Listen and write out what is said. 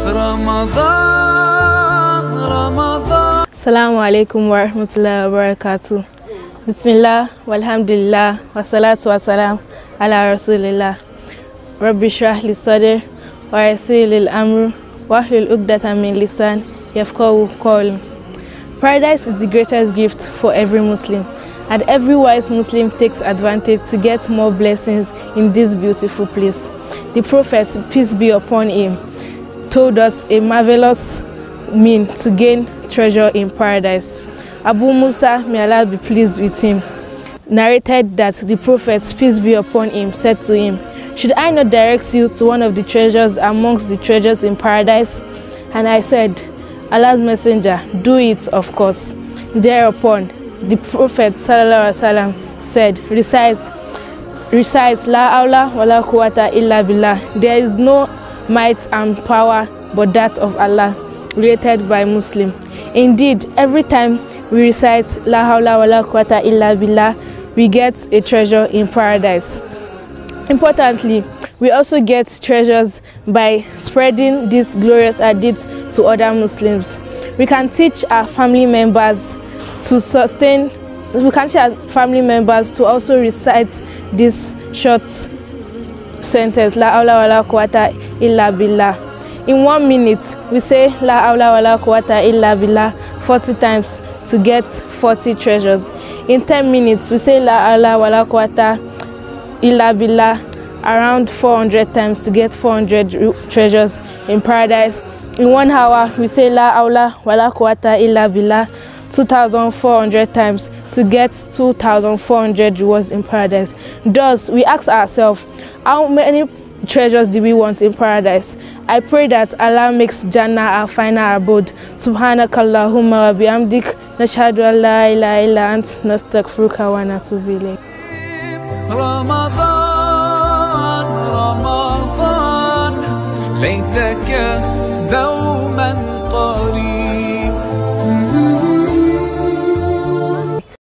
Ramadan, Ramadan. Assalamu alaikum wa rahmatullahi wa barakatuh. Bismillah, walhamdulillah, wa salatu wa salam ala rasulillah. Rabbi shrah li sadri wa yassir li al-amr wa hlul uqdatan min lisan yafqahu qawli. Paradise is the greatest gift for every Muslim, and every wise Muslim takes advantage to get more blessings in this beautiful place. The Prophet, peace be upon him, told us a marvelous means to gain treasure in paradise. Abu Musa, may Allah be pleased with him, narrated that the Prophet, peace be upon him, said to him, "Should I not direct you to one of the treasures amongst the treasures in paradise?" And I said, "Allah's messenger, do it, of course." Thereupon, the Prophet ﷺ said, recite, la haula wala quwwata illa billah. There is no might and power but that of Allah, related by Muslim. Indeed, every time we recite la haula wala quwwata illa billah, we get a treasure in paradise. Importantly, we also get treasures by spreading these glorious hadiths to other Muslims. We can teach our family members to also recite this short sentence, la haula wala quwwata illa billah. In 1 minute, we say la haula wala quwwata illa billah 40 times to get 40 treasures. In 10 minutes, we say la haula wala quwwata illa billah around 400 times to get 400 treasures in paradise. In 1 hour, we say la haula wala quwwata illa billah 2,400 times to get 2,400 rewards in paradise. Thus, we ask ourselves, how many treasures do we want in paradise? I pray that Allah makes Jannah our final abode. Subhanakallahumma wa bihamdik, nashhadu an la ilaha illa ant, nastaghfiruka wa natubu ilayk. Ramadan, Ramadan, ليتك